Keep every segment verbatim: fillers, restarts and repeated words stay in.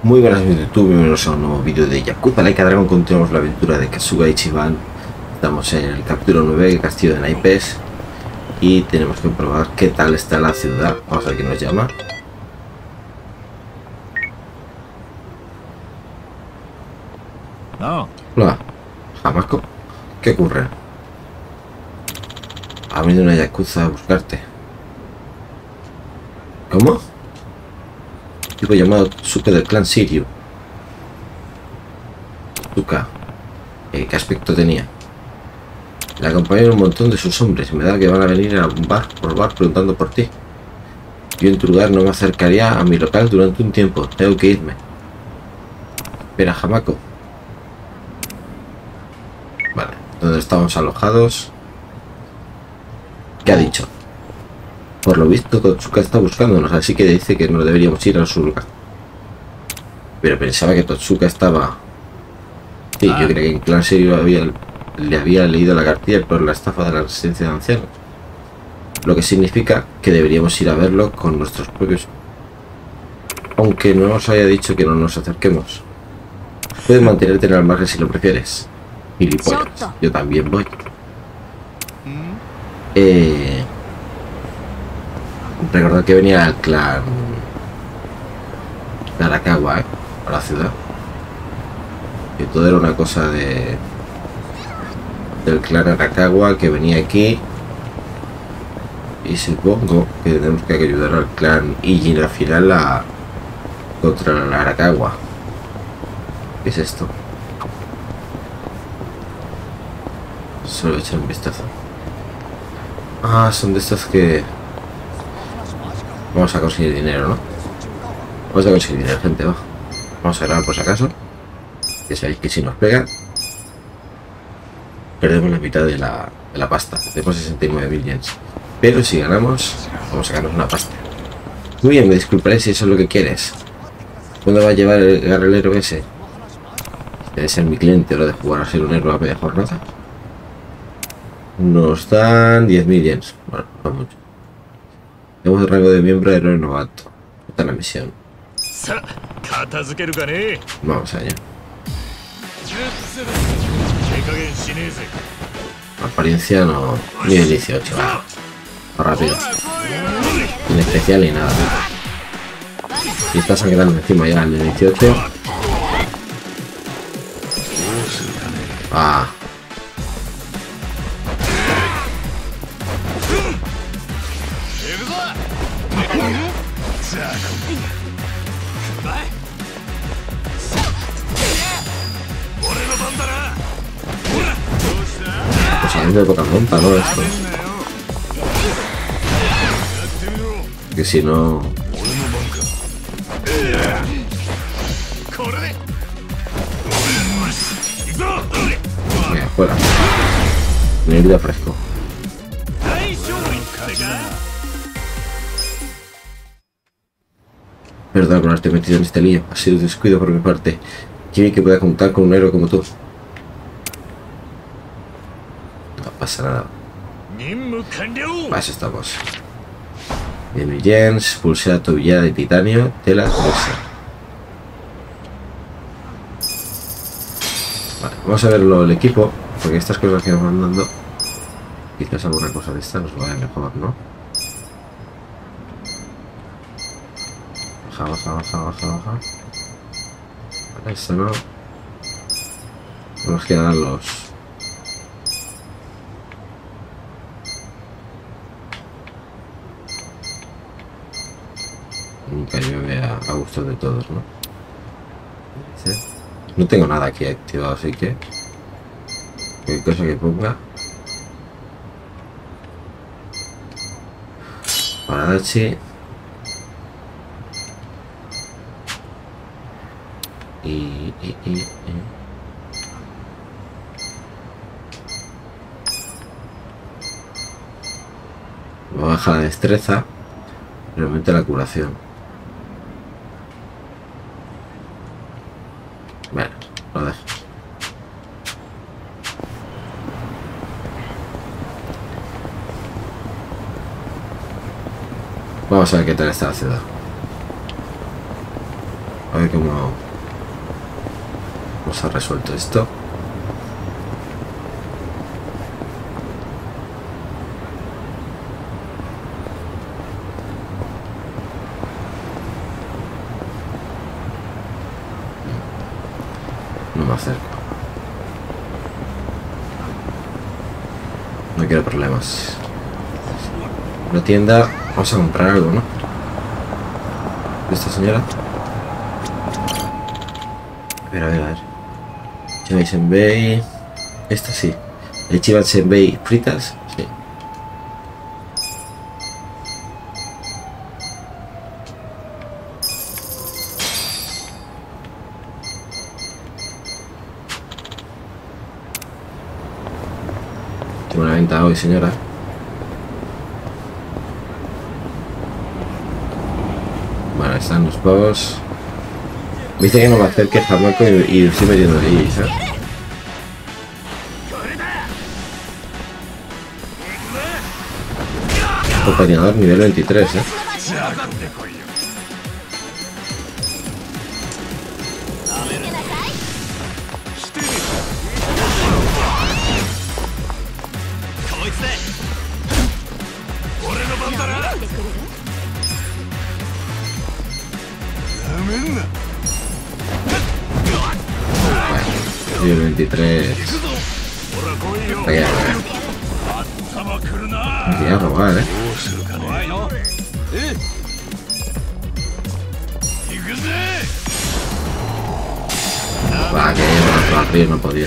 Muy buenas a YouTube, bienvenidos a un nuevo vídeo de Yakuza Like a Dragon. Continuamos la aventura de Kasuga Ichiban. Estamos en el capítulo nueve, el castillo de naipes. Y tenemos que probar qué tal está la ciudad. Vamos a ver quién nos llama. No. Hola, Hamako. ¿Qué ocurre? Ha venido una Yakuza a buscarte. ¿Cómo? Un tipo llamado Tsuka del clan Shiryu. Tsuka. Eh, ¿Qué aspecto tenía? Le acompañaron un montón de sus hombres. Me da que van a venir a un bar por bar preguntando por ti. Yo en tu lugar no me acercaría a mi local durante un tiempo. Tengo que irme. Espera, Hamako. Vale, ¿dónde estamos alojados? ¿Qué ha dicho? Por lo visto, Totsuka está buscándonos, así que dice que no deberíamos ir a su lugar. Pero pensaba que Totsuka estaba... Sí, yo creía que en clan Shiryu había, le había leído la cartilla por la estafa de la residencia de ancianos. Lo que significa que deberíamos ir a verlo con nuestros propios... Aunque no nos haya dicho que no nos acerquemos. Puedes mantenerte en el margen si lo prefieres. Gilipollas, yo también voy. Eh... Recordad que venía el clan de Arakawa, ¿eh? A la ciudad. Que todo era una cosa de del clan Arakawa que venía aquí. Y supongo que tenemos que ayudar al clan Ijin al final a contra la Arakawa. ¿Qué es esto? Solo echar un vistazo. Ah, son de estos que vamos a conseguir dinero, ¿no? Vamos a conseguir dinero, gente, va. Vamos a grabar por si acaso. Que sabéis que si nos pega perdemos la mitad de la, de la pasta. Tenemos sesenta y nueve mil yens. Pero si ganamos, vamos a ganar una pasta. Muy bien, me disculparé si eso es lo que quieres. ¿Cuándo va a llevar el guerrillero ese? Debe ser mi cliente, lo de jugar a ser un héroe a media jornada. Nos dan diez mil yens. Bueno, no mucho. Tenemos el rango de miembro de héroe novato. Esta es la misión. Vamos allá. Apariencia no. Nivel dieciocho. Va rápido. Sin especial ni nada. Y está sangrando encima ya el de dieciocho. Ah. Pues a mí me toca monta, ¿no? Esto. Que si no... Venga, fuera. Me vida fresco. Perdón por haberte metido en este lío. Ha sido un descuido por mi parte. Quiere que pueda contar con un héroe como tú. No pasa nada. Para eso estamos. diez mil yens, pulsera tobillera de titanio, tela gruesa. Vale, vamos a verlo el equipo, porque estas cosas que nos van dando, quizás alguna cosa de esta nos vaya mejor, ¿no? Baja, baja, baja, baja, baja. Vale, esto no. Tenemos que dar los... Nunca llueve a, a gusto de todos, ¿no? ¿Sí? No tengo nada aquí activado, así que cualquier cosa que ponga para Dachi y, y, y, y. Voy a bajar la destreza, pero aumenta la curación. Bueno, lo dejo. Vamos a ver qué tal está la ciudad. A ver cómo, cómo se ha resuelto esto. No me acerco. No quiero problemas. Una tienda. Vamos a comprar algo, ¿no? De esta señora. A ver, a ver, a ver. Chivas Senbei. Esta sí. El Chivas Senbei fritas. Sí. Tengo una venta hoy, señora. Bueno, están los pavos. Me dice que no me acerque el jamaco y, y estoy metiendo ahí, ¿sabes? Acompañador nivel veintitrés, ¿eh? Nivel veintitrés. Vaya, vaya. Me quería robar, ¿eh? Va, que lleva a abrir, no podía.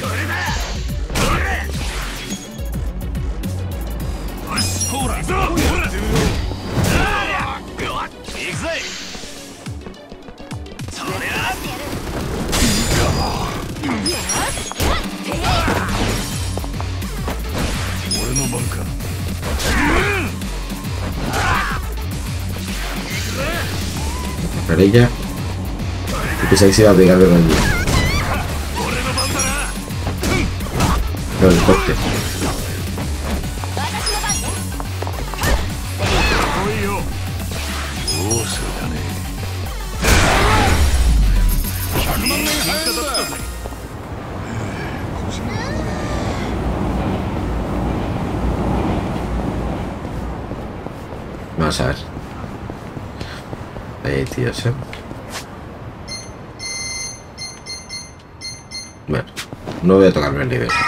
Ella y pensé que se iba a pegar de allí. Pero el corte. Vamos a ver. Ahí, tíos, eh. Bueno, no voy a tocarme el nivel.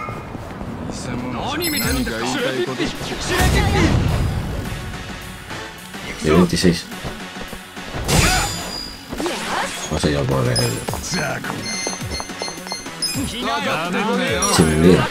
De veintiséis. Vamos a ir a por el... Sin miedo.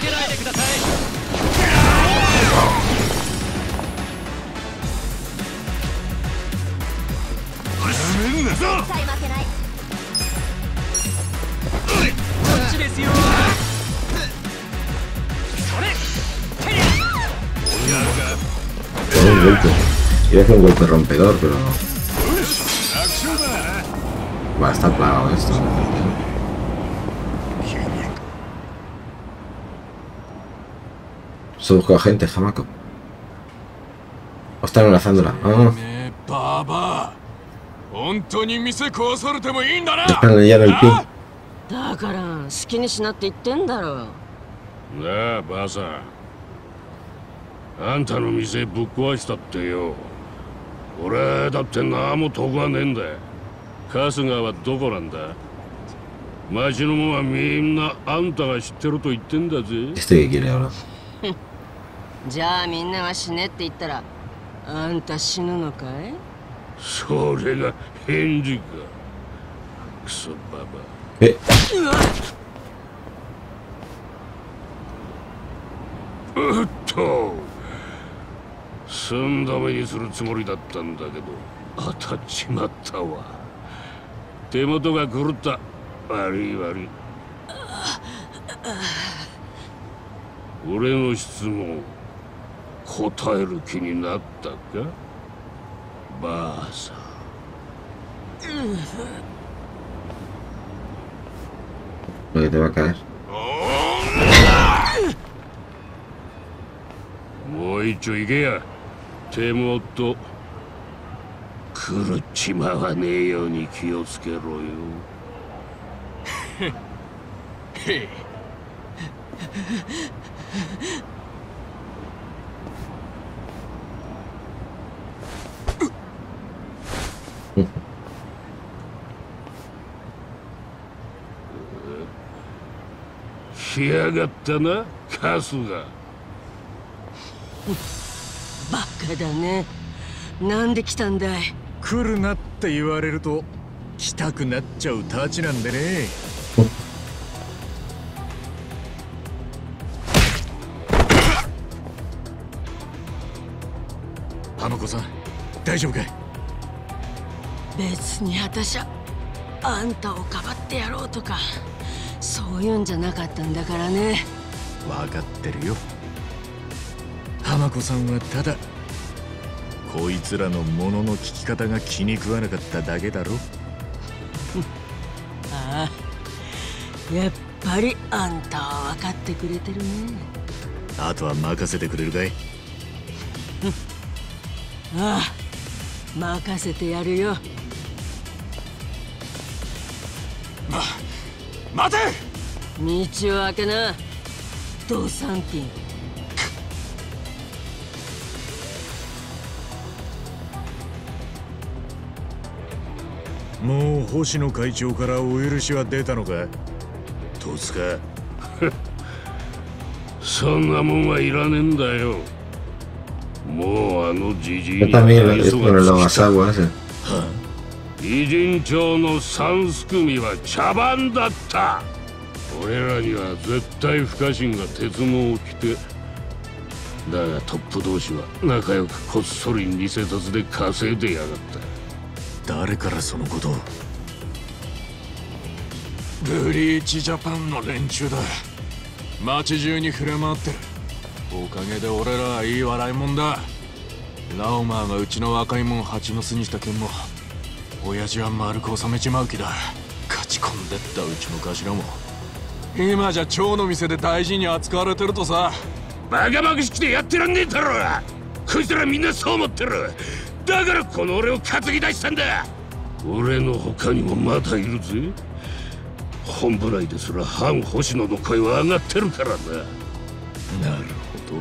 Oh, un golpe. Iba a hacer un golpe rompedor, pero no. Va, está plagado esto. Se busca gente, jamaco. O están enlazándola. Ah. Están leyendo el pin. Naあばあさん、あんたの店ぶっ壊したってよ。俺だって何も得はねえんだ。春日はどこなんだ。町の者はみんなあんたが知ってると言ってんだぜ。 Este que quiere ahora. じゃあみんなが死ねって言ったらあんた死ぬのかい？ それが返事か。クソババ。 え。 うっと寸止めにするつもりだったんだけど当たっちまったわ。手元が狂った。悪い悪い。俺の質問答える気になったか、ばあさん。 Lo que te va a caer. もう一丁行けや。手元狂狂っちまわねえように気をつけろよ。 へい。 来やがったな、カスが。 バカだね。なんで来たんだい。 来るなって言われると来たくなっちゃうたちなんでね。浜子さん、大丈夫かい？ 別に私はあんたをかばってやろうとかそういうんじゃなかったんだからね。 分かってるよ。浜子さんはただこいつらの物の聞き方が気に食わなかっただけだろ。 ああ、やっぱりあんたは分かってくれてるね。 あとは任せてくれるかい？ ああ、任せてやるよ。 ま、待て！ 道を開けな、ドサンティン。 もう星野会長からお許しは出たのか？ どうすか？そんなもんはいらねえんだよ。もうあのじじい Yo に también, 愛 es 想 con el が尽きた。 Logasawa ese. 偉人町の三すくみは茶番だった。俺らには絶対不可侵が鉄の掟だが、トップ同士は仲良くこっそり偽札で稼いでやがった。 誰からそのことを？ブリーチジャパンの連中だ。街中に触れ回ってる。おかげで俺らはいい笑いもんだ。ラオマーがうちの若いもん蜂の巣にした件も親父は丸く収めちまう気だ。勝ち込んでったうちの頭も今じゃ蝶の店で大事に扱われてるとさ。 バカバカしくてやってらんねえだろ。こいつらみんなそう思ってる。だからこの俺を担ぎ出したんだ。俺の他にもまだいるぜ。本部内ですら反星野の声は上がってるからな。 なるほ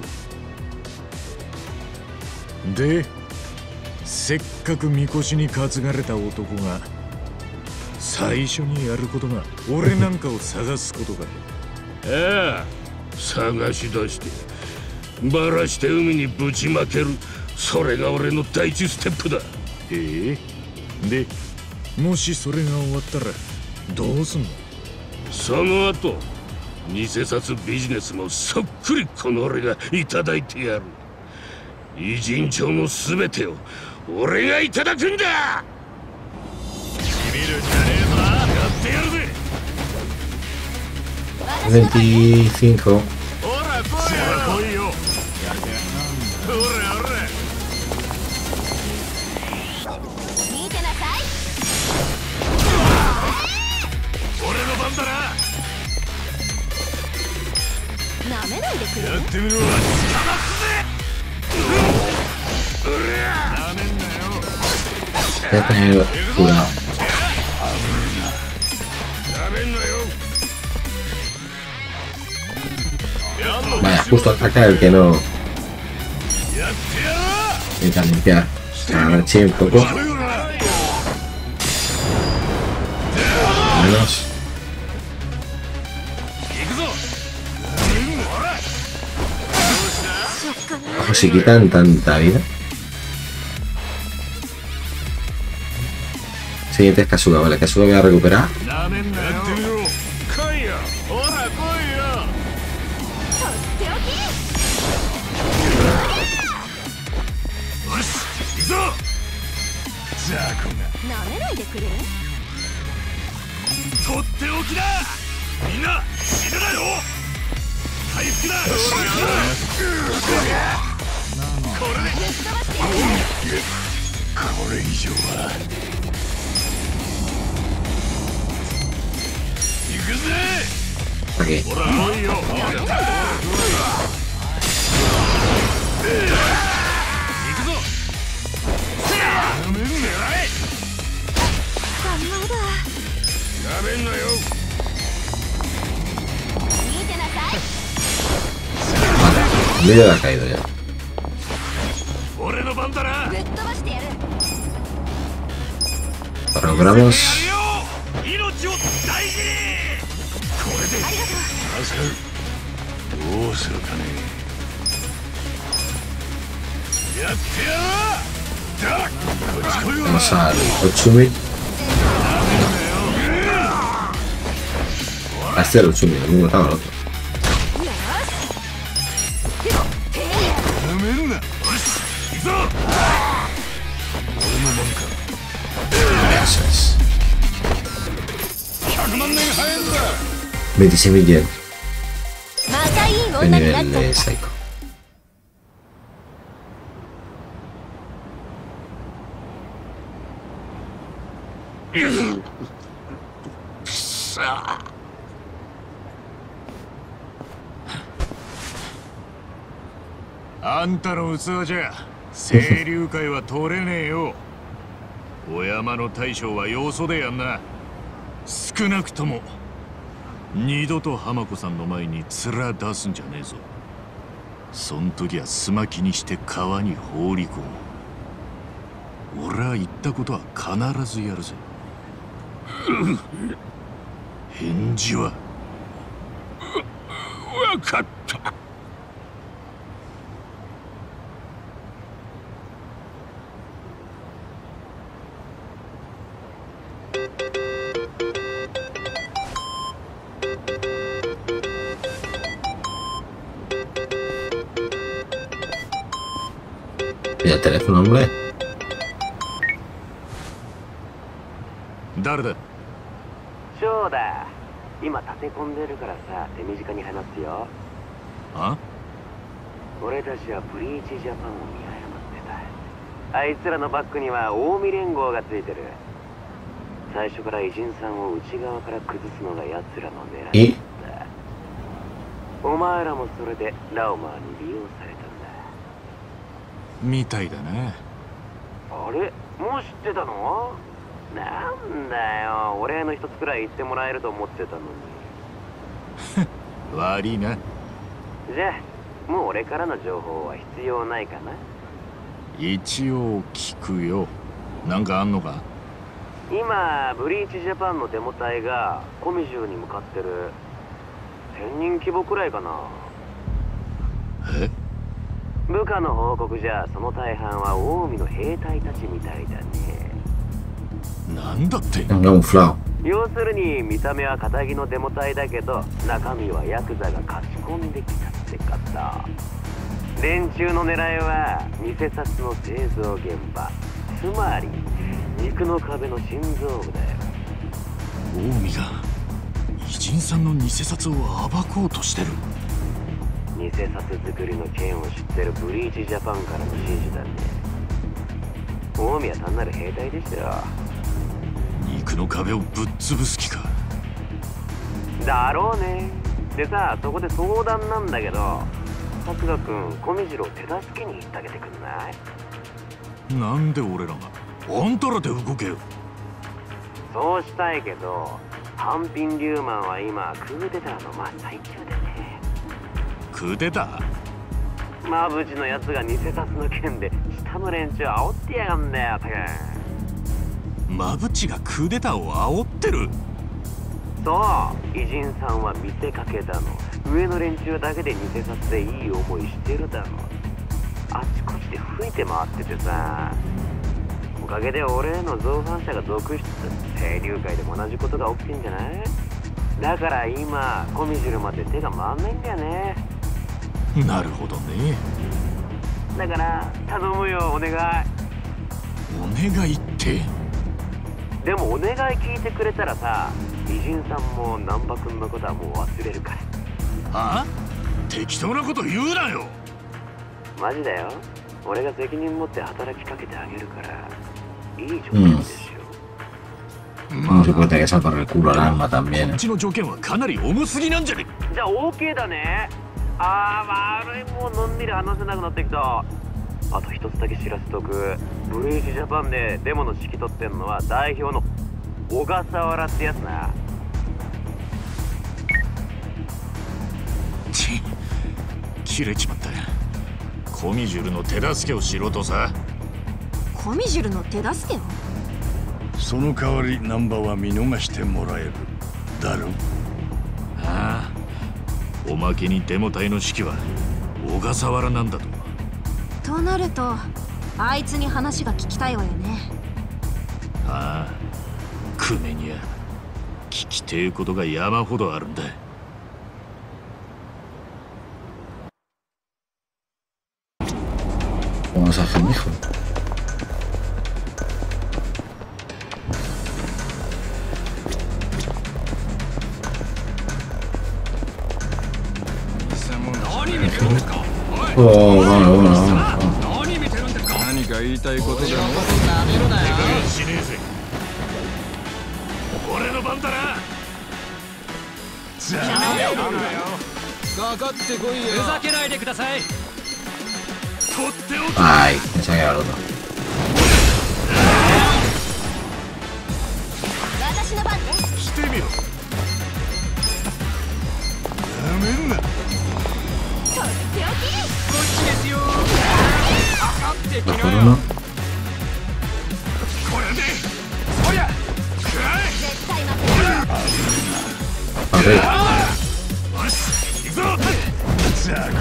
ど。で、せっかくみこしに担がれた男が最初にやることが俺なんかを探すことか。 ああ、探し出してバラして海にぶちまける。それが俺の第一ステップだ。 ええ。で、もしそれが終わったらどうすんの？ その後偽札ビジネスもそっくりこの俺がいただいてやる。偉人帳の全てを俺がいただくんだ。 ビビるんじゃねえぞな。やってやるぜ。 veinticinco. ほら来いよ。ほらほら。 見てなさい。 俺の番だな。 なめないでくれ。 やってみろ。なめんなよ。 Voy a tener cuidado. やめんなよ。 Vaya, justo ataca el que no intenta limpiar. Agaché un poco. Menos. Ojo, si quitan tanta vida. Siguiente es Kasuga, vale, Kasuga voy a recuperar. Aquí. べんなよ。 見てなさい。 Vale, el líder ha caído ya. 俺の番だな。 ぶっ飛ばしてやる。 Logramos. 命を大事に。これでありがとう。 助かる。どうするかね。やってやろう。だ、こっち来いよ。 Vamos al Ochumi. A este el Ochumi, el mismo estaba el otro. なめるな。よし、行くぞ。俺のもんか。 Eso es. ひゃくまん年早いんだ。 veintiséis mil yen またいい de 女になっ nivel た de のか。 Psycho. Sa. あんたの器じゃ清流会は取れねえよ。お山の大将はよそでやんな。少なくとも二度と浜子さんの前に面出すんじゃねえぞ。そん時はすまきにして川に放り込む。俺は言ったことは必ずやるぜ。返事はわかった。 ¿Y el teléfono, hombre? 誰だ。 そうだ。今立て込んでるからさ、手短に話すよ。 あ？ 俺たちはブリーチジャパンを見誤ってた。あいつらのバックには近江連合がついてる。最初から偉人さんを内側から崩すのが奴らの狙いだった。お前らもそれでラオマーに利用されたんだ。 みたいだな。 あれ、もう知ってたの？なんだよ、お礼の一つくらい言ってもらえると思ってたのに。 悪いな。 じゃあ、もう俺からの情報は必要ないかな？ 一応聞くよ。なんかあんのか？ 今、ブリーチジャパンのデモ隊がコミジューに向かってる。せんにん規模くらいかな。 え？ 部下の報告じゃ、その大半は近江の兵隊たちみたいだね。 なんだって？ Camuflado. 要するに見た目は堅気のデモ隊だけど、中身はヤクザが勝ち込んできたってかさ。連中の狙いは偽札の製造現場、つまり肉の壁の心臓部だよ。 近江が偉人さんの偽札を暴こうとしてる。 偽札作りの件を知ってるブリーチジャパンからの指示だね。近江は単なる兵隊でしたよ。 肉の壁をぶっ潰す気か。 だろうね。でさ、そこで相談なんだけど、春日君、小見次郎手助けに行ってあげてくんない？ なんで俺らが？あんたらで動けよ。 そうしたいけど、ハンピン・リューマンは今クーデターの真っ最中でね。 クーデター？ マブチのやつが偽札の件で下の連中煽ってやがんだよ、たくん。 マブチがクーデターを煽ってる？ そう、偉人さんは見せかけだの。上の連中だけで偽札でいい思いしてるだの。あちこちで吹いて回っててさ。おかげで俺への造反者が続出。清流会でも同じことが起きてんじゃない？だから今、コミジルまで手が回んないんだよね。 なるほどね。 だから頼むよ、お願い。 お願いって？ でもお願い聞いてくれたらさ、偉人さんも難波君のことはもう忘れるから。 あ？適当なこと言うなよ。 マジだよ。俺が責任持って働きかけてあげるから、いい条件でしょ。 No se puede que salvar el culo al alma こ también. っちの条件はかなり重すぎなんじゃね？ じゃあ OK だね。あー、悪い、もうのんびり話せなくなってきた。あと一つだけ知らせとく。ブリーチジャパンでデモの指揮取ってんのは代表の小笠原ってやつな。 切れちまった。コミジュルの手助けをしろとさ。 コミジュルの手助けを？ その代わりナンバは見逃してもらえるだろう。 ああ、おまけにデモ隊の指揮は小笠原なんだと。 となるとあいつに話が聞きたいわよね。 ああ、クメにゃ聞きてえことが山ほどあるんだ。 Vamos a hacer, hijo. Oh, bueno, bueno, bueno. 何か言いたいことでも。 俺の番だな。 じゃあかかってこいよ。ふざけないでください。取っておく。 Ay, pensaba que era el otro. 私の番ね。 してみろ。 やめんな。 とっておき。 こっちですよ。かかってきな Mejor よ。 uno. これで。そりゃ。 絶対負けない。 Arriba. よし、行くぞ。 じゃあ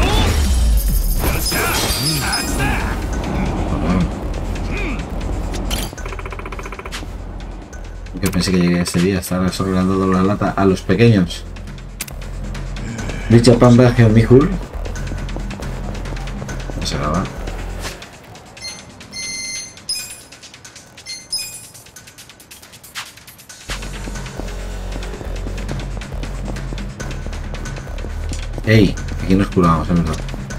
Yo pensé que llegué ese día a estar solo dando la lata a los pequeños. Dicha pan Bagio Mihul. No se graba. Ey, aquí nos curamos, es verdad.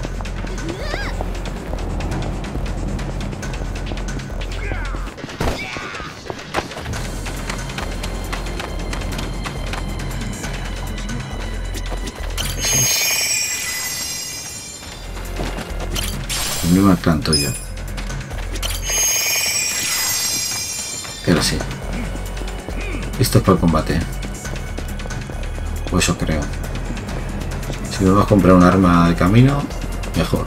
Me me planto yo. Pero sí. Listo para el combate. O eso creo. Si me vas a comprar un arma de camino, mejor.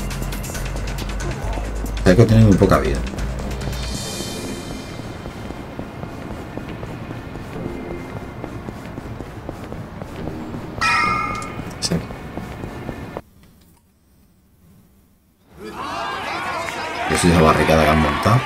Ya que tiene muy poca vida. Sí. Yo soy esa barricada que han montado.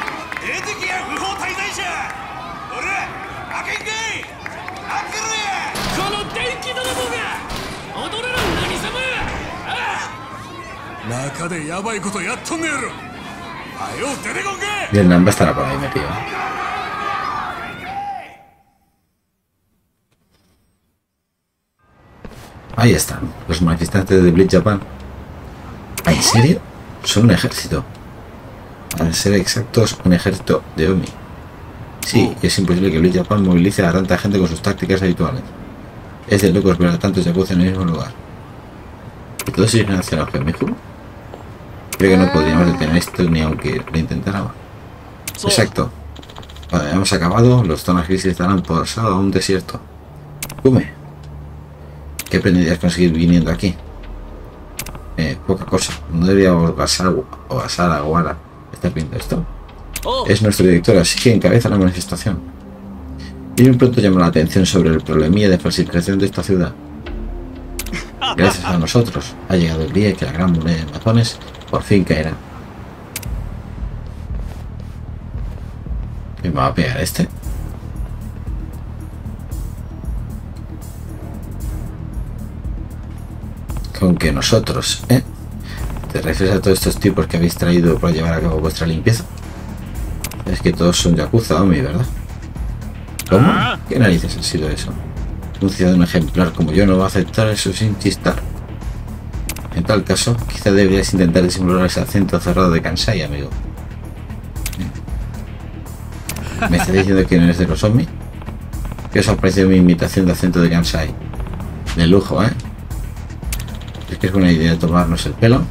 Y el Namba estará por ahí metido. Ahí están, los manifestantes de Bleach Japan. ¿En serio? Son un ejército. Al ser exactos, un ejército de Omi. Sí, es imposible que Bleach Japan movilice a tanta gente con sus tácticas habituales. Es de locos ver a tantos yakuza en el mismo lugar. ¿Y todos siguen hacia la Geomiju? Creo que no podríamos detener esto ni aunque lo intentáramos. Exacto. Cuando hayamos acabado, los zonas grises estarán posados a un desierto. Kume, ¿qué pretenderías conseguir viniendo aquí? Eh, poca cosa. No deberíamos basar o basar a Guara. ¿Estás viendo esto? Es nuestro director, así que encabeza la manifestación. Y un pronto llama la atención sobre el problemilla de falsificación de esta ciudad. Gracias a nosotros, ha llegado el día en que la gran moneda de mazones por fin caerá. ¿Me va a pegar este? Con que nosotros, ¿eh? ¿Te refieres a todos estos tipos que habéis traído para llevar a cabo vuestra limpieza? Es que todos son yakuza, Omi, ¿verdad? ¿Cómo? ¿Qué narices ha sido eso? Un ciudadano ejemplar como yo no va a aceptar eso sin chistar. En tal caso, quizá deberías intentar disimular ese acento cerrado de Kansai, amigo. ¿Me estás diciendo que no eres de los Omi? ¿Qué os ha parecido mi imitación de acento de Kansai? De lujo, ¿eh? ¿Es que es buena idea tomarnos el pelo?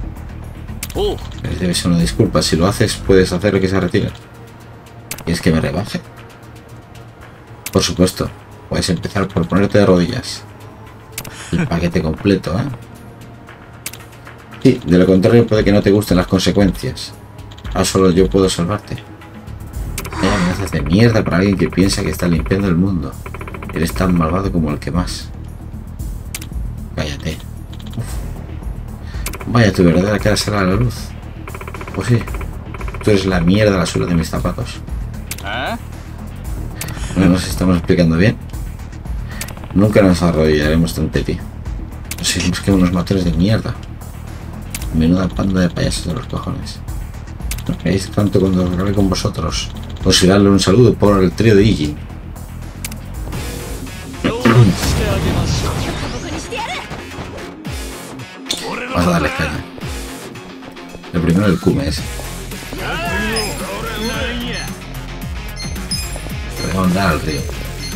Debe ser una disculpa. Si lo haces, puedes hacer que se retire. ¿Quieres que me rebaje? Por supuesto. Puedes empezar por ponerte de rodillas. El paquete completo, ¿eh? Sí, de lo contrario puede que no te gusten las consecuencias. Ah, solo yo puedo salvarte. Hay amenazas de mierda para alguien que piensa que está limpiando el mundo. Eres tan malvado como el que más. Cállate. Uf. Vaya, tu verdadera cara sale a la luz. Pues sí. Tú eres la mierda la suela de mis zapatos. No nos estamos explicando bien. Nunca nos arrodillaremos ante ti. Nos seguimos que unos motores de mierda. Menuda panda de payasos de los cojones. No queréis tanto cuando os grabe con vosotros. Consideradle un saludo por el trío de Ijin. Vamos a darle caña. El primero el Kume ese. Le vamos a dar al río.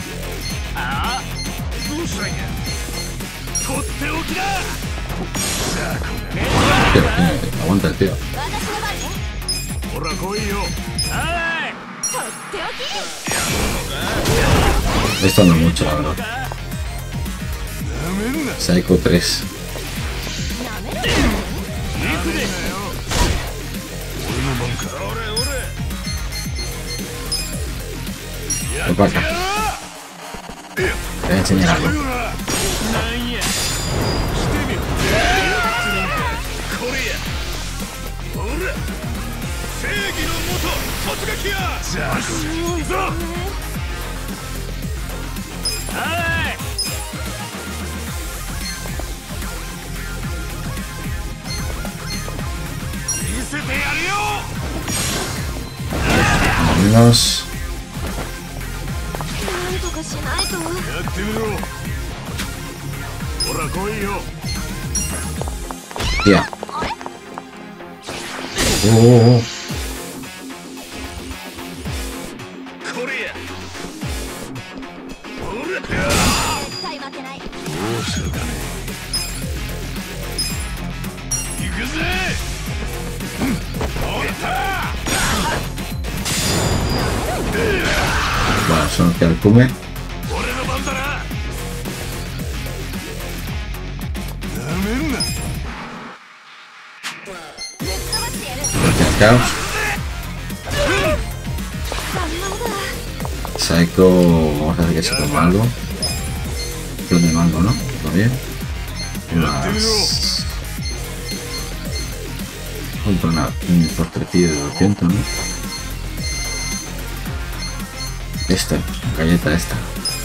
Pero, aguanta el tío. Esto no mucho, la verdad. Psycho tres. Ven para acá. Te voy a enseñar algo. Vámonos. Ya. Oh, oh, oh. Bueno, son que el Kume. Caos. Psycho, vamos a hacer que se toma algo. Clon de mango, ¿no? ¿Todo bien? Las... Compra una, un postrecillo de doscientos, ¿no? Esta, galleta esta.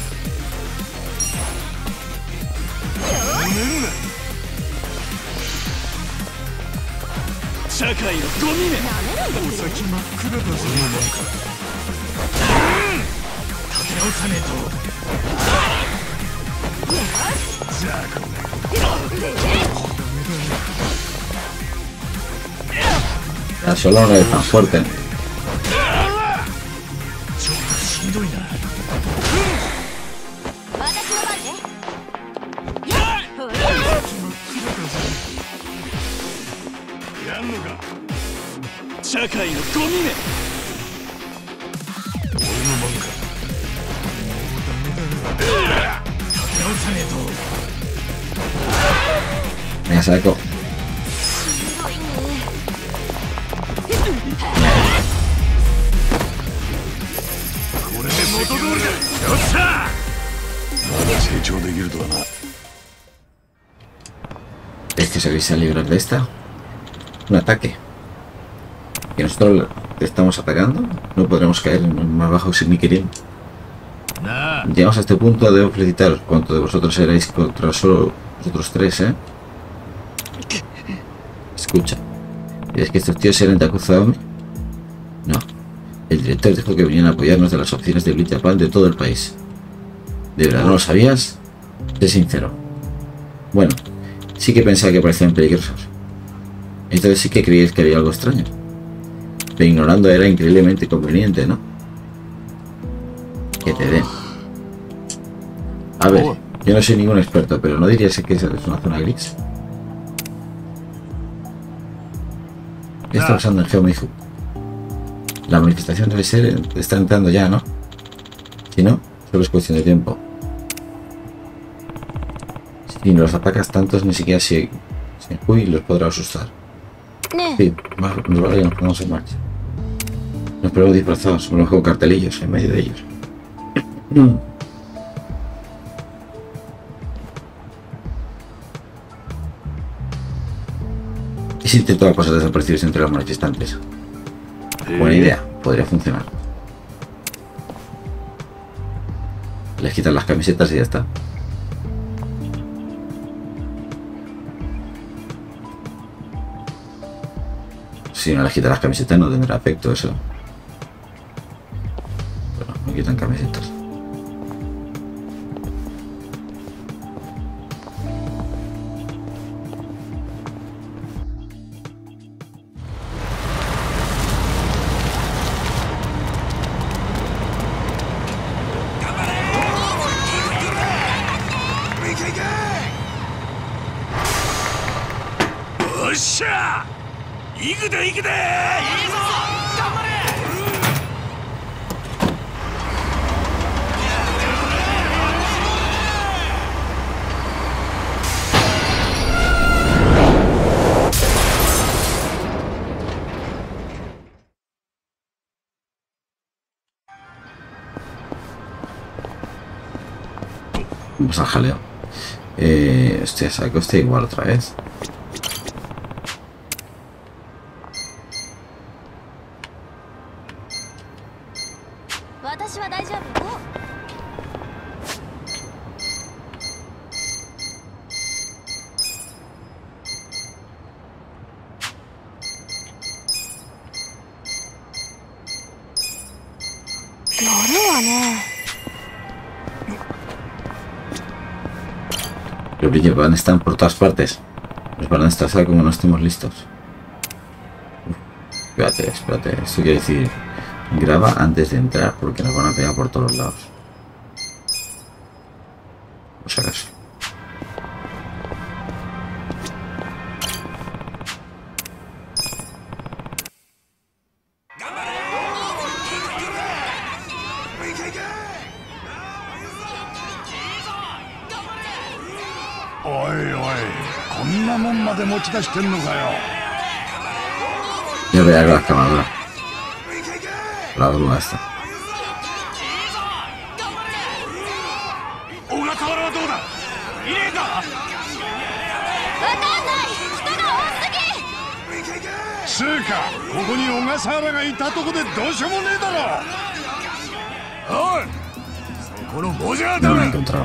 Ya solo no es tan fuerte. Venga, saco. Es que se vais a librar de esta. Un ataque. Que nosotros le estamos atacando. No podremos caer más bajo sin mi querido. Llegamos a este punto, debo felicitaros. Cuanto de vosotros erais contra solo vosotros tres, ¿eh? Escucha. ¿Es que estos tíos eran Yakuza Omi? No. El director dijo que venían a apoyarnos de las oficinas de Bleach Japan de todo el país. ¿De verdad no lo sabías? Sé sincero. Bueno, sí que pensaba que parecían peligrosos. Entonces sí que creíais que había algo extraño. Pero ignorando era increíblemente conveniente, ¿no? Que te den. A ver, yo no soy ningún experto, pero ¿no dirías que esa es una zona gris? ¿Qué está pasando en Geomihu? La manifestación debe ser... está entrando ya, ¿no? Si no, solo es cuestión de tiempo. Si no los atacas tantos, ni siquiera si, si uy, los podrá asustar. Sí, más, nos vale que nos pongamos en marcha. Nos ponemos disfrazados, ponemos con cartelillos en medio de ellos. ¿Y si intento cosas desaparecidas entre los manifestantes? Buena idea, podría funcionar. Les quitan las camisetas y ya está. Si no les quitan las camisetas no tendrá efecto eso. Pero me quitan camisetas. Vamos al jaleo. Eh, hostia, saco este igual otra vez. Los brillos van a estar por todas partes. Nos van a destrozar como no estemos listos. Uf, espérate, espérate. Esto quiere decir, graba antes de entrar porque nos van a pegar por todos lados. Por si acaso. Ya verá con la excavadora. La grúa esta. No lo he encontrado.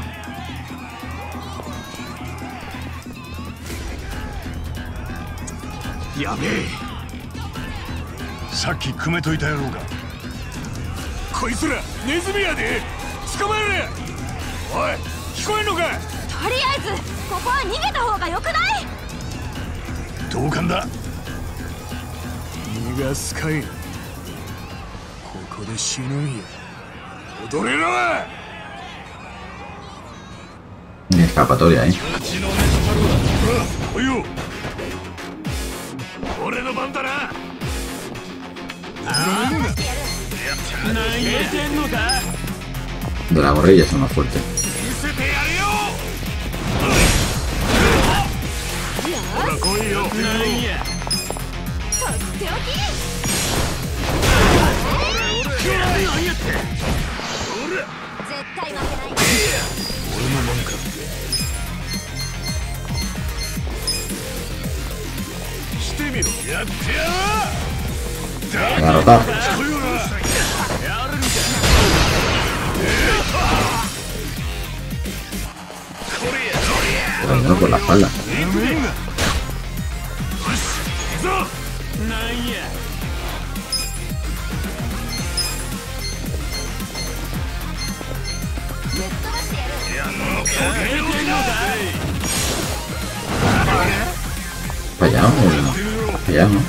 やべえ。さっき組めといたやろうか。 こいつらネズミやで。捕まえれ。おい、聞こえんのか。 とりあえずここは逃げた方がよくない？ 同感だ。 逃がすかい。ここで死ぬんや。踊れろ。 Ni escapatoria, eh. おいよ。 俺の番だな。 De la gorrilla es más fuerte. Agarrotado. Pero por la espalda. Para allá, ¿no? Para allá, ¿no?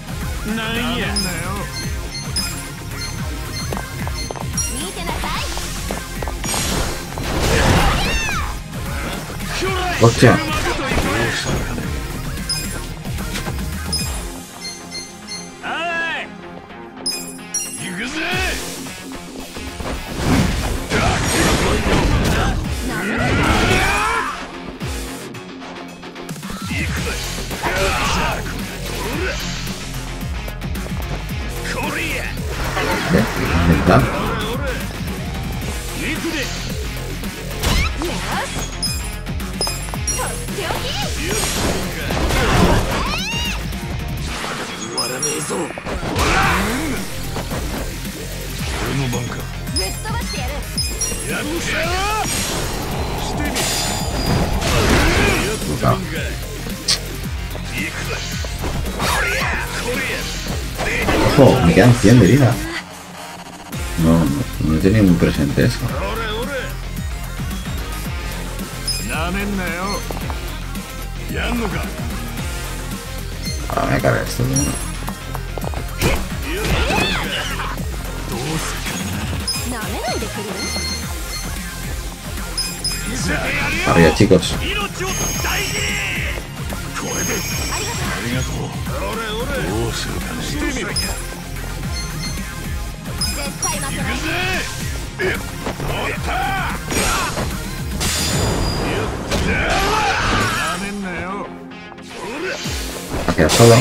¡Hostia! 俺の番か。 ぶっ飛ばしてやる。 やってしてみ。 Puta. Ojo, me quedan cien de vida. No, no, no tenía muy presente eso. Ahora me carga esto primero. Arriba, chicos. Ha quedado solo.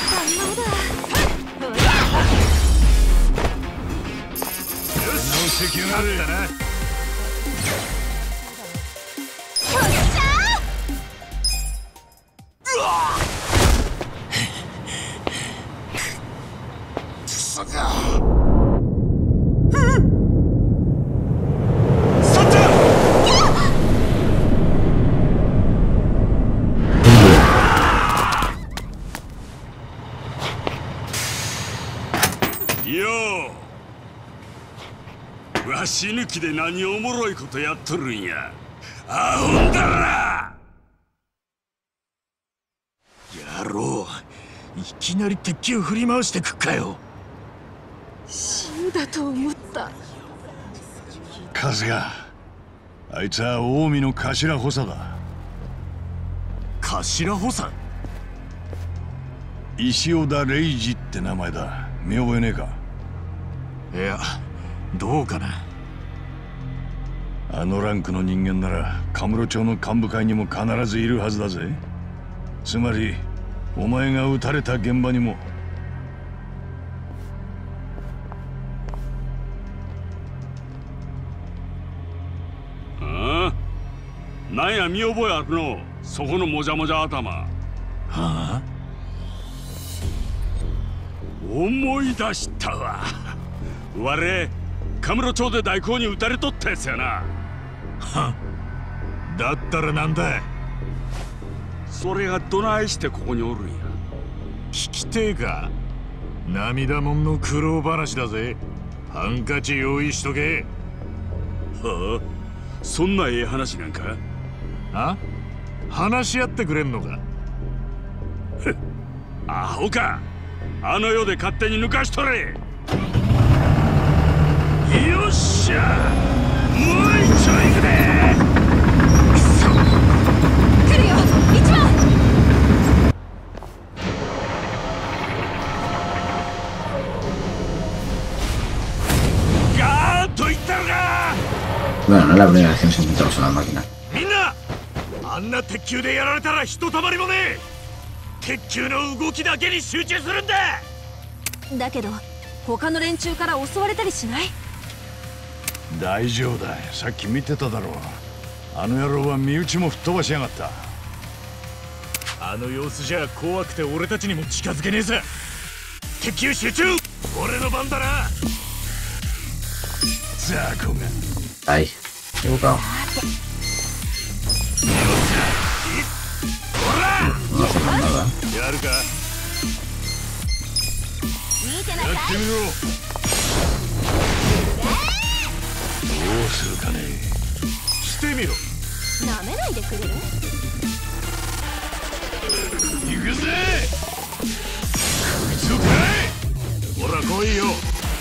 よう、わし抜きで何おもろいことやっとるんや。アホんだな。野郎、いきなり鉄球振り回してくっかよ。 死んだと思った。 春日、あいつは近江の頭補佐だ。 頭補佐？ 石尾田礼二って名前だ。見覚えねえか？ いや、どうかな。 あのランクの人間ならカムロ町の幹部会にも必ずいるはずだぜ。つまりお前が撃たれた現場にも。 ああ、なんや見覚えあるの、そこのもじゃもじゃ頭。はあ、思い出したわ。我、カムロ町で大工に撃たれとったやつやな。はっ、だったらなんだ。それがどないしてここにおるんや。聞きてえか。涙もんの苦労話だぜ。ハンカチ用意しとけ。はあ、そんなええ話なんか。あ、話し合ってくれんのか。アホか。あの世で勝手に抜かしとれ。よっしゃ、もう一丁いくで。くそ、 来るよ、一番。 ガーッといったのか。 Bueno, no es la primera vez que nos encontramos a la máquina. みんな、あんな鉄球でやられたらひとたまりもねえ。鉄球の動きだけに集中するんだ。 だけど他の連中から襲われたりしない？ 大丈夫だ。さっき見てただろう。あの野郎は身内も吹っ飛ばしやがった。 あの様子じゃ怖くて俺たちにも近づけねえさ。鉄球集中、俺の番だな。ザコが。 Ay, equivocado. No hacemos nada. やるか。やってみろ。どうするかね。してみろ。 なめないでくれる？ 行くぜ。こいつをかい。ほら来いよ。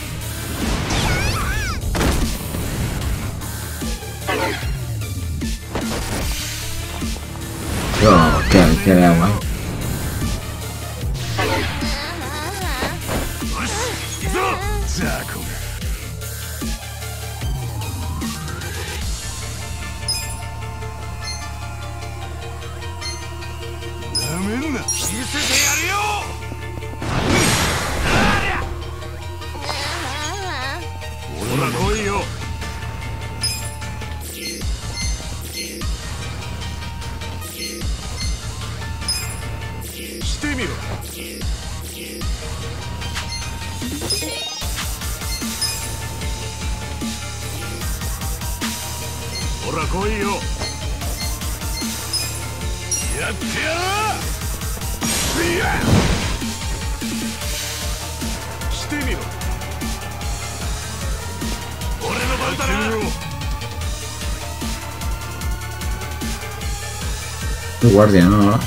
Yo, que, que vea mal. ザコが。なめんな。見せてやるよ。ほら来いよ。 ほら来いよ。やってやる。いやしてみろ。俺の番だな。 guardia, ¿no? な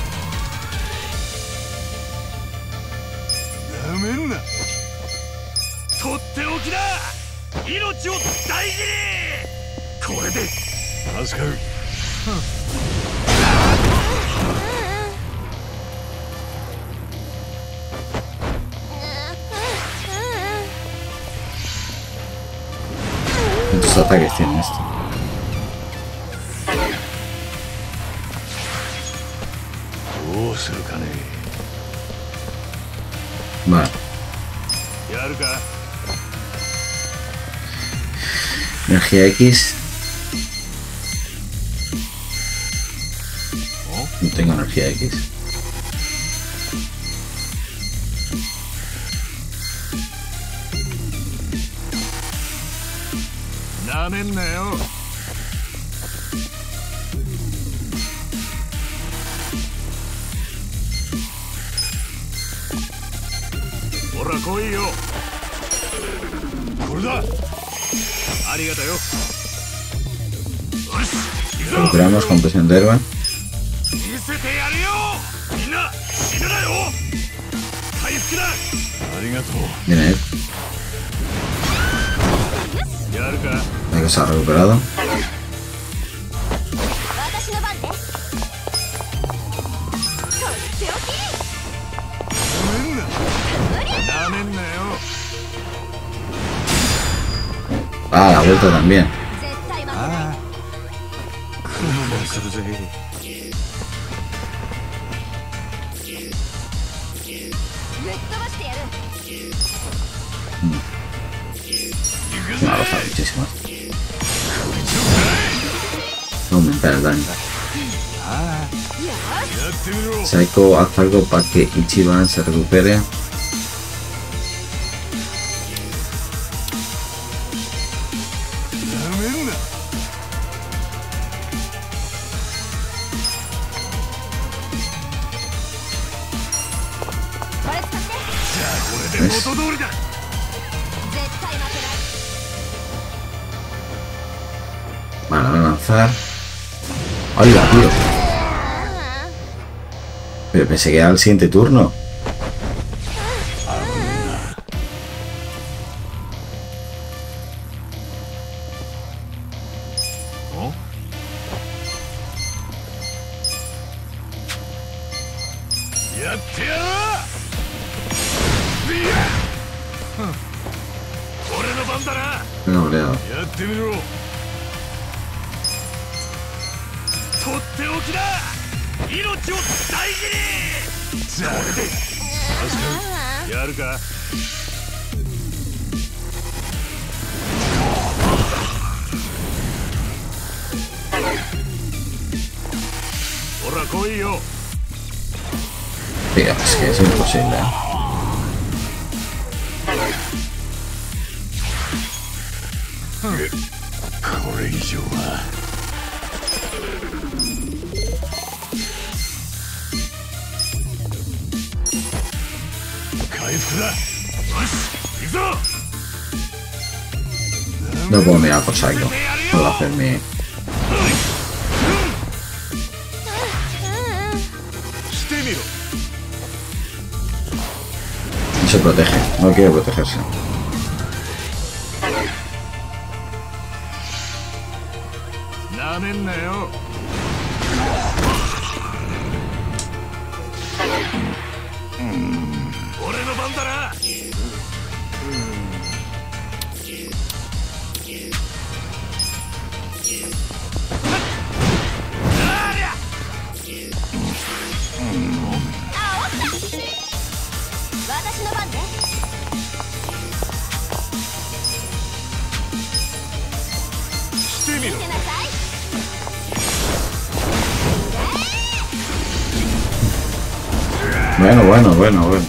めんな。とっておきだ。命を大事に。これで助かる。 ¿Cuántos ataques tiene esto? Vale. Energía X. No tengo energía X. Recuperamos con presión de héroe. Viene él. Hay que se ha recuperado. Ah, la vuelta también. Me ha gustado muchísimo. Aumentar el daño. Saiko, haz algo para que Ichiban se recupere. ¿Ves? Vale, voy a lanzar. ¡Hola, tío! Pero pensé que era el siguiente turno. No, le he dado. Tío, es que es imposible, ¿eh? No puedo mirar por Saiko. Puedo hacer mi... Y se protege. No quiere protegerse. Bueno, bueno, bueno, bueno.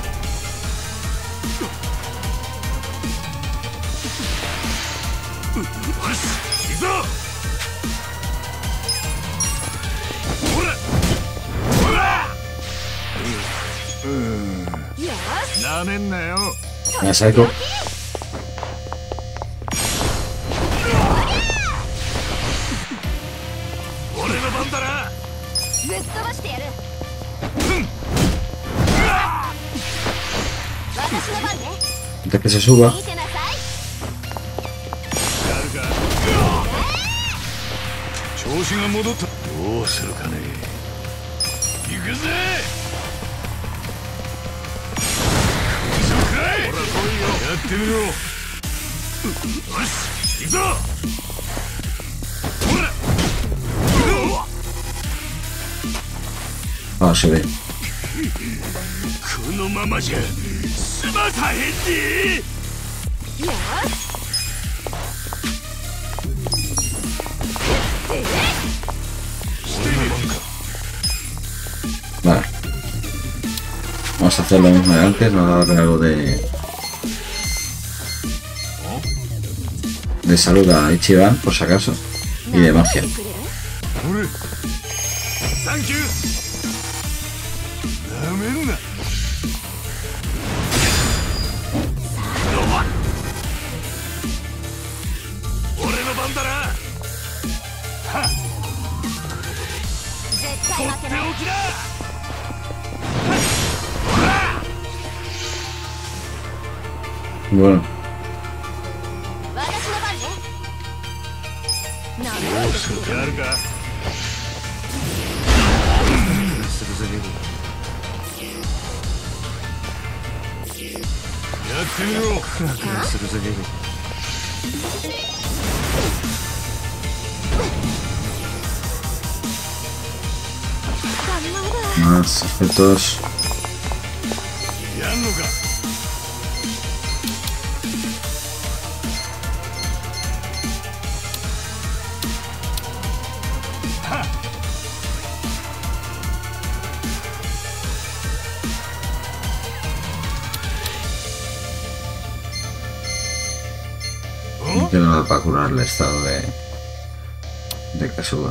めんなよ。 Ah, saco. 俺の番だな。 ぶっ飛ばしてやる。私の番ね。 Antes que se suba. 見てなさい。 やるか。調子が戻った。どうするかね。行くぜ。ほら来いよ。やってみろ。よし、行くぞ。ほら。 Ah, se ve. このままじゃ済まさへんで。 よし。 Vale. Vamos a hacer lo mismo de antes, vamos a darle algo de... de salud a Ichiban, por si acaso. Y de magia. サンキュー。なめんな。俺の番だな。はっ。 絶とっ対負けない。 ておきだ。 Bueno, 私の番ね。なめどうするか。やるか。やってみろ。クラクラするぜ。 más efectos. やんのか。 No tiene nada para curar el estado de... de Kasuga.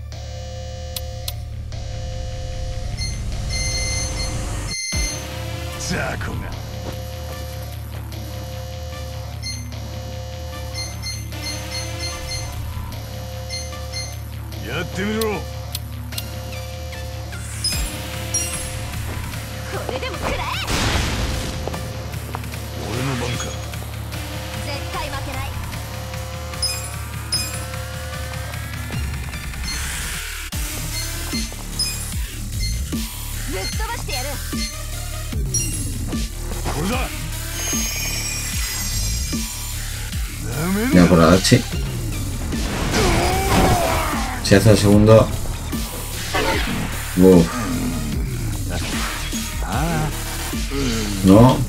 Yaってみろ。 これでも食らえ。 俺の番か。 絶対負けない。ぶっ飛ばしてやる。 これだ。 Ya por la Dachi. Si hace el segundo. Uf. No.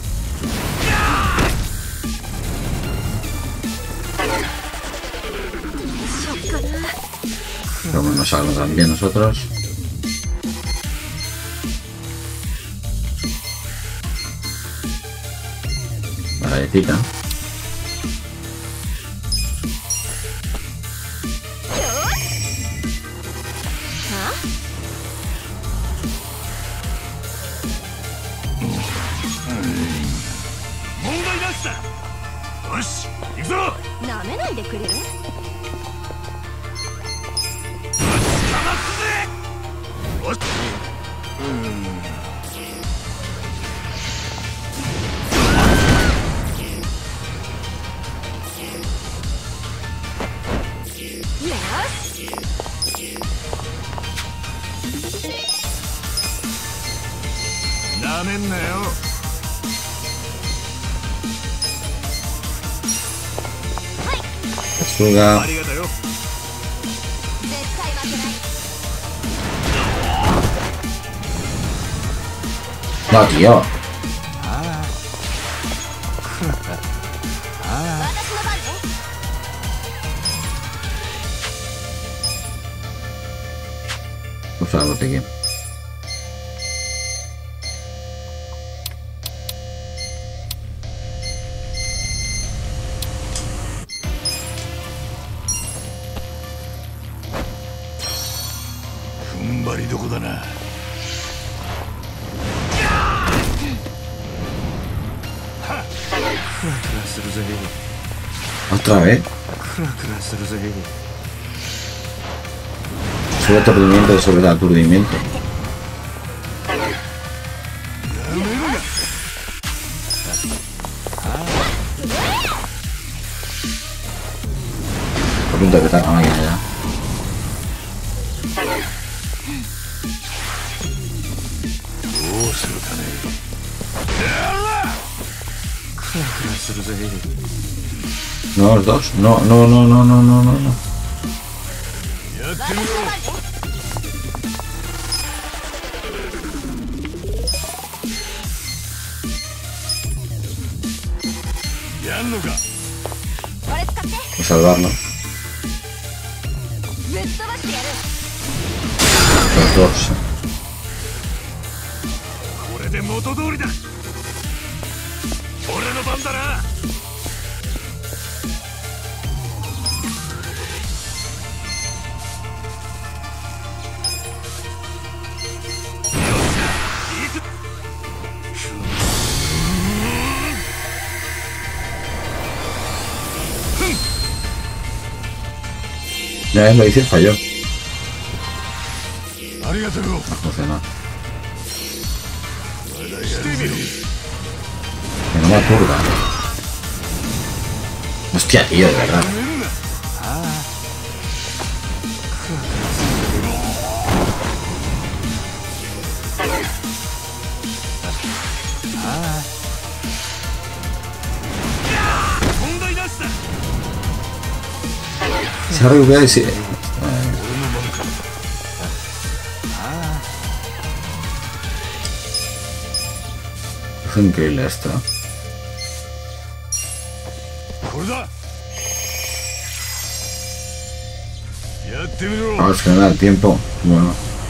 Pero bueno, nos salgamos también nosotros. Valecita. Kasuga. No, tío. Pues algo te quiero. Otra vez. Sobre aturdimiento sobre el aturdimiento. A punto de petar la máquina ya. No, los dos. No, no, no, no, no, no, no. Hay que salvarlo. Los dos. Ya vez lo hice, falló. No funcionó. Que no me aturda. Hostia, tío, de verdad. Se ha recuperado y sigue. Es increíble esto. Vamos, que no da tiempo. Bueno.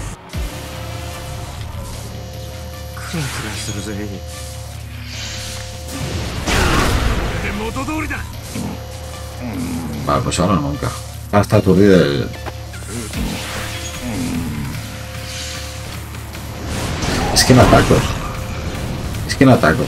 Vale, pues ahora nunca. Ah, está aturdido el... Es que no ataco. Es que no ataco.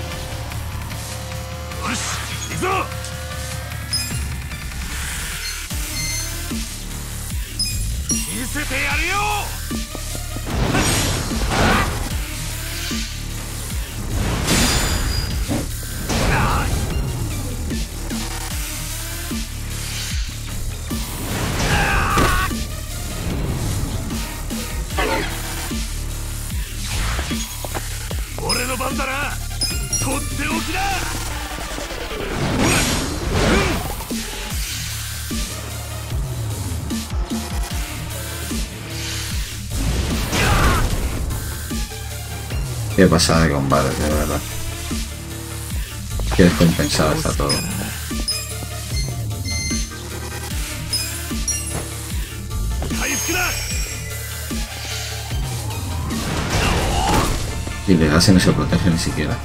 Qué pasada de combate, de verdad. Qué descompensado está todo. Y le das y no se protege ni siquiera.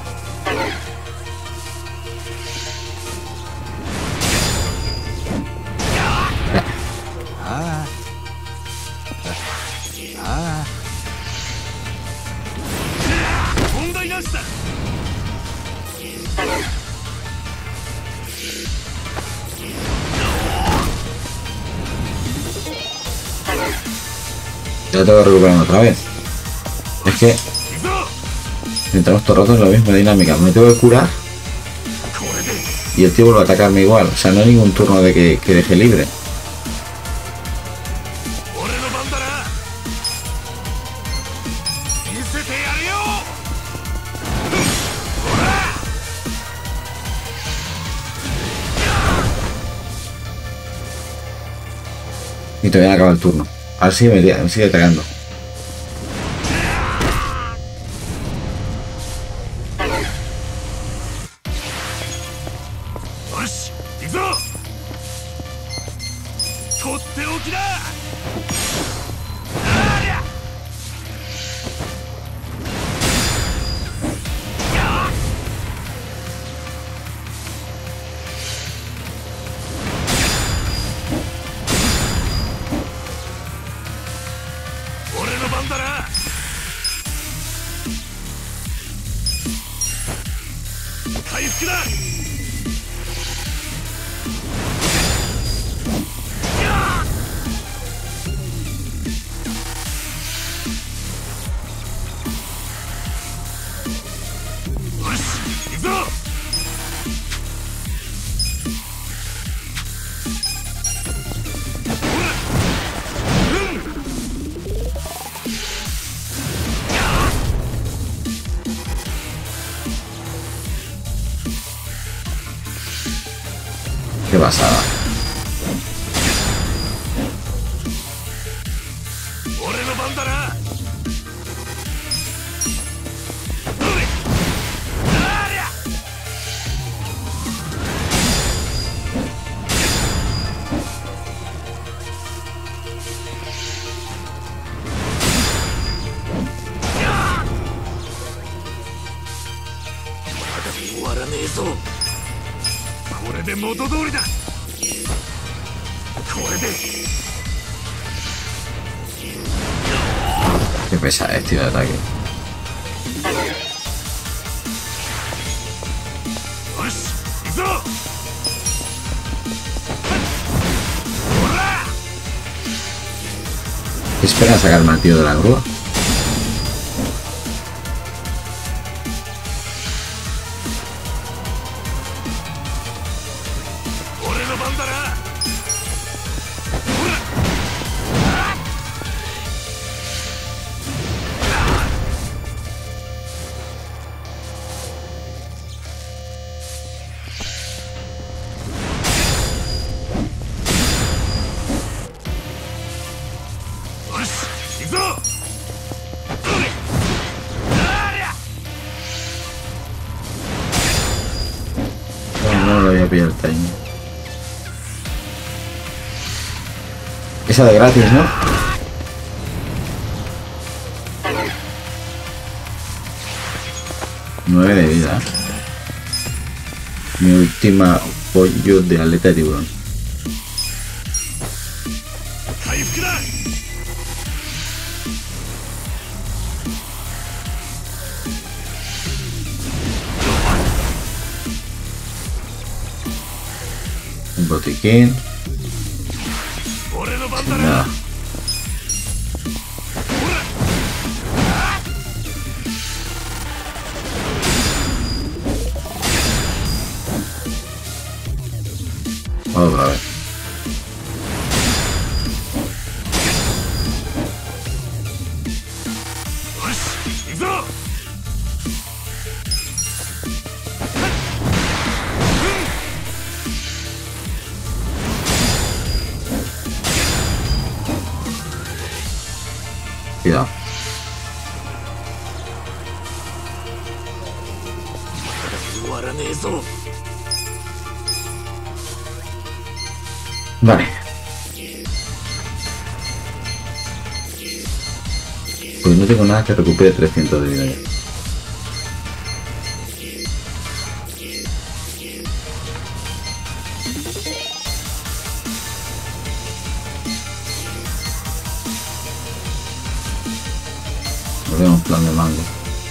Ya tengo que recuperar otra vez. Es que entramos todo el rato en la misma dinámica. Me tengo que curar y el tío vuelve a atacarme igual. O sea, no hay ningún turno de que, que deje libre. Y todavía no acaba el turno. Ahora sí me, me sigue atacando. pasada. Qué pesada es, tío, de ataque. ¿Qué espera a sacar al tío de la grúa? No lo voy a pillar el timing. Esa de gratis, ¿no? nueve de vida. Mi última pollo de aleta de tiburón. Un botiquín. Sin nada. Otra vez. Cuidado. Vale. Pues no tengo nada que recupere trescientos de vida ya. Volvemos plan de mango.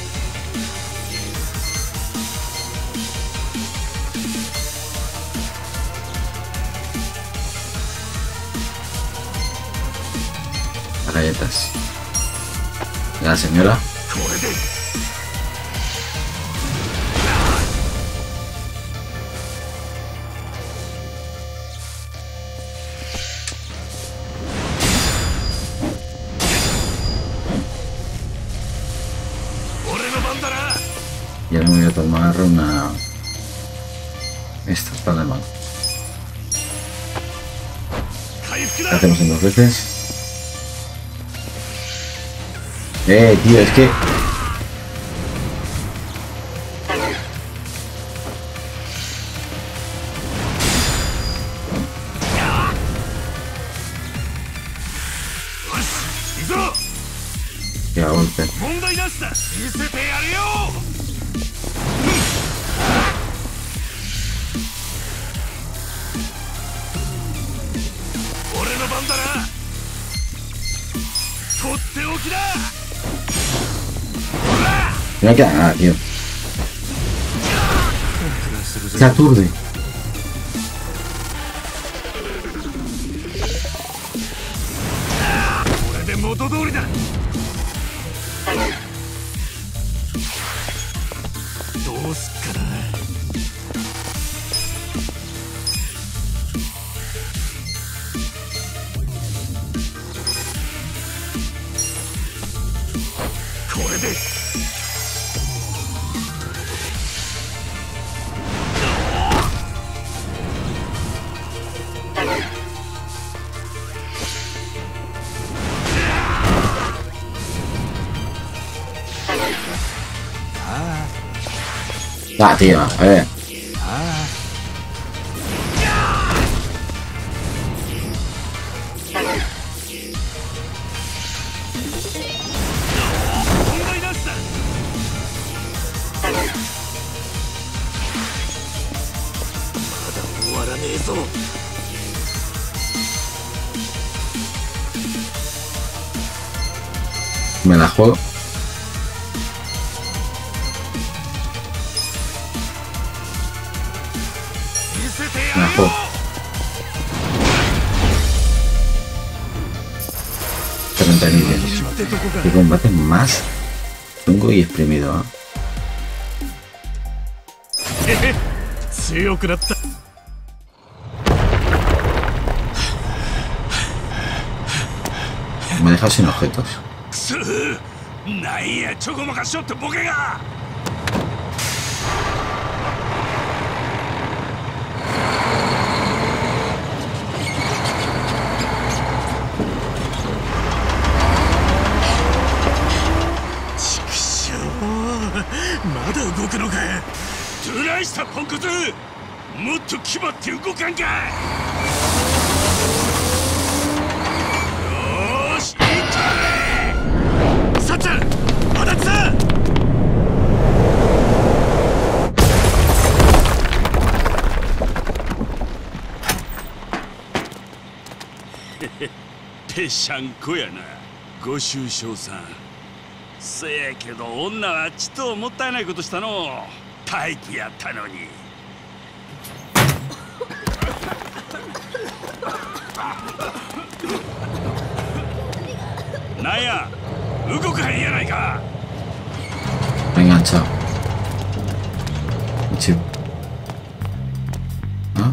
Galletas. Ya, señora. Ya me voy a tomar una... Esta, plan de mango. Hacemos en dos veces. Eh, tío, es que... Ya, golpe. No queda nada, tío. Se aturde. Ah, tío, a ver. Me la juego. Me la juego. treinta niveles. Qué combate más chungo y exprimido, ¿eh? Me deja sin objetos. ぺしゃんこやな、ご愁傷さん。せやけど女はちともったいないことしたの。タイプやったのに。なんや、動かへんやないか。 Me he enganchado. Sí. ¿Ah?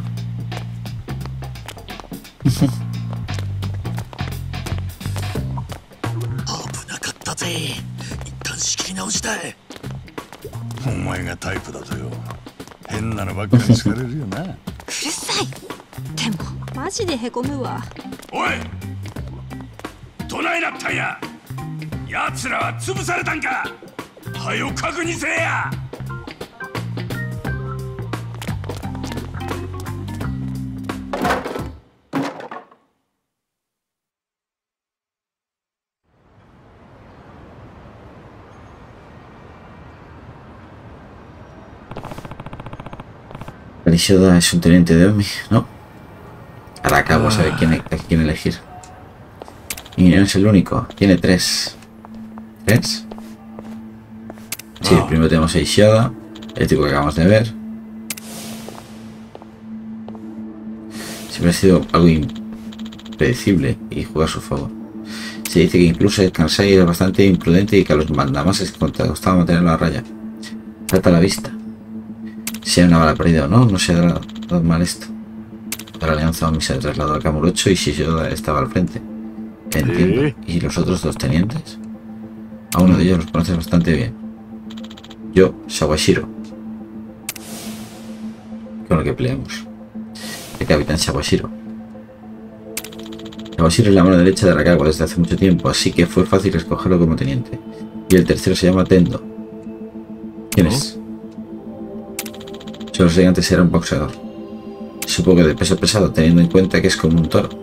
危なかったぜ。一旦仕切り直したい。 お前がタイプだとよ。変なのばっかり好かれるよな。 うるさい。でもマジでへこむわ。 おい、どないなったんや。奴らは潰されたんか。はよ確認せえや。 Yoda es un teniente de Omi, ¿no? Ahora acabo, sabe quién, a quién elegir. Y no es el único, tiene tres. ¿Tres? Sí, primero tenemos a Yoda, el tipo que acabamos de ver. Siempre ha sido algo impredecible y juega a su favor. Se dice que incluso el Kansai era bastante imprudente y que a los mandamases costaba mantenerlo a raya. Trata la vista. Si hay una bala perdida o no, no se ha dado mal esto. La alianza Omi se trasladó al Kamurocho y Yoda estaba al frente. Entiendo. ¿Y los otros dos tenientes? A uno de ellos los conoces bastante bien. Yo, Sawashiro. Con el que peleamos. El capitán Sawashiro. Sawashiro es la mano derecha de Arakawa desde hace mucho tiempo, así que fue fácil escogerlo como teniente. Y el tercero se llama Tendo. ¿Quién es? Solo sé que antes era un boxeador. Supongo que de peso pesado, teniendo en cuenta que es como un toro.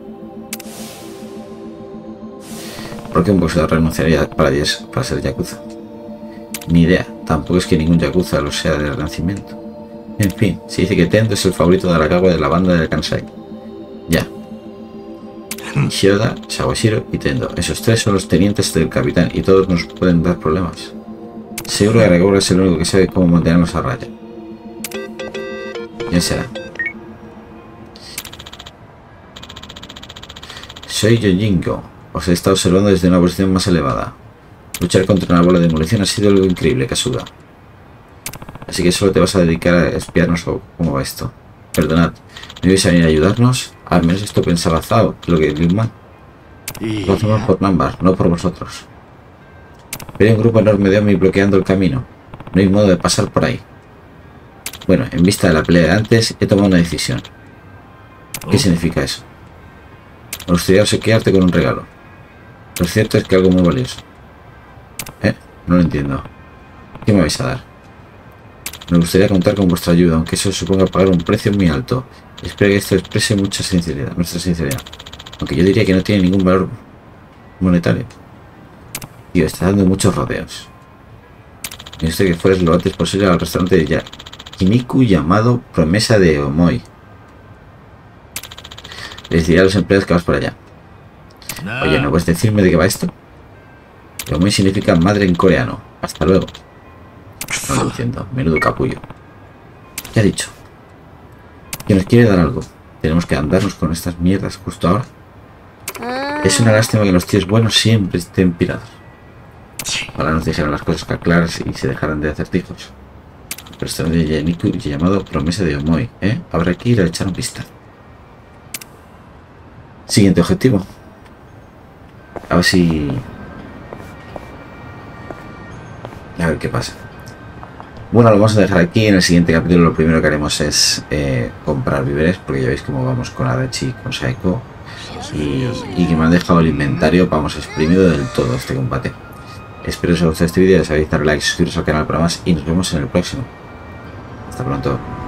¿Por qué un boxeador renunciaría para, para ser yakuza? Ni idea, tampoco es que ningún yakuza lo sea del Renacimiento. En fin, se dice que Tendo es el favorito de Arakawa de la banda del Kansai. Ya. Yoda, Sawashiro y Tendo. Esos tres son los tenientes del capitán y todos nos pueden dar problemas. Seguro que Arakawa es el único que sabe cómo mantenernos a raya. ¿Quién será? Soy Yojinko. Os he estado observando desde una posición más elevada. Luchar contra una bola de demolición ha sido algo increíble, Kasuga. Así que solo te vas a dedicar a espiarnos o cómo va esto. Perdonad, ¿no ibais a venir a ayudarnos? Al menos esto pensaba Zao, lo que es mal. Lo hacemos por Nambar, no por vosotros. Pero hay un grupo enorme de Omi bloqueando el camino. No hay modo de pasar por ahí. Bueno, en vista de la pelea de antes, he tomado una decisión. ¿Qué significa eso? Me gustaría obsequiarte con un regalo. Lo cierto es que algo muy valioso. ¿Eh? No lo entiendo. ¿Qué me vais a dar? Me gustaría contar con vuestra ayuda, aunque eso suponga pagar un precio muy alto. Espero que esto exprese mucha sinceridad, nuestra sinceridad. Aunque yo diría que no tiene ningún valor monetario. Tío, está dando muchos rodeos. Me gustaría que fueras lo antes posible al restaurante de Yakiniku llamado Promesa de Omoi. Les diré a los empleados que vas por allá. Oye, ¿no puedes decirme de qué va esto? Omoi significa madre en coreano. Hasta luego. No lo entiendo. Menudo capullo. ¿Qué ha dicho? Que nos quiere dar algo. Tenemos que andarnos con estas mierdas justo ahora. Es una lástima que los tíos buenos siempre estén pirados. Ojalá nos dijeran las cosas claras y se dejaran de acertijos. Pero este de Yakiniku llamado Promesa de Omoi, ¿eh? Habrá que ir a echar un vistazo. Siguiente objetivo. A ver si... A ver qué pasa. Bueno, lo vamos a dejar aquí. En el siguiente capítulo lo primero que haremos es eh, comprar víveres, porque ya veis cómo vamos con Adachi y con Saeko. Y, y que me han dejado el inventario, vamos, exprimido del todo este combate. Espero que os haya gustado este vídeo, ya sabéis, darle like, suscribiros al canal para más y nos vemos en el próximo. Hasta pronto.